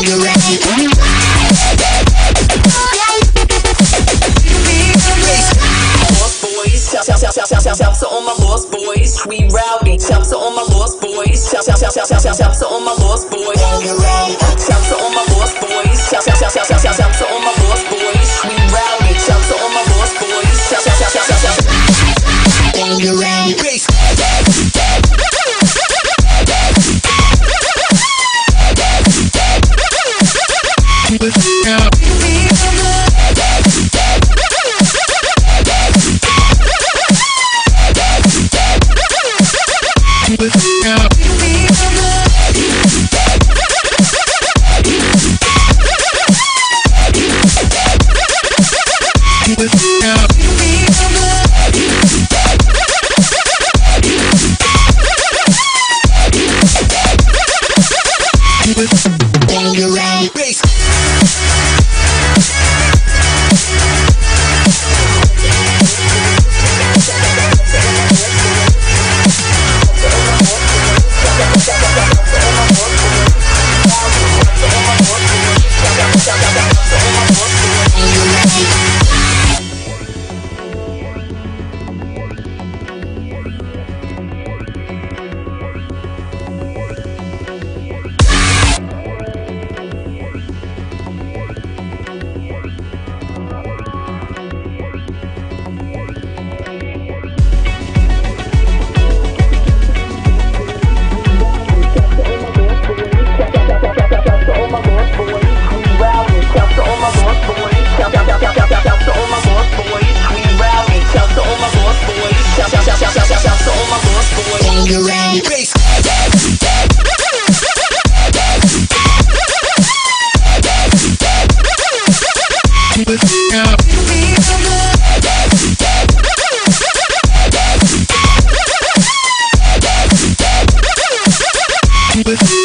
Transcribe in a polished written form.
Shouts to all my lost boys, we rowdy. Shouts to all my lost boys. Shouts to all my lost boys. Shouts to all my lost boys. Shouts to all my lost boys, we rowdy. Shouts to all my lost boys. Bangarang. Bass. Bangarang. Bass. Bangarang. Bass. Bangarang.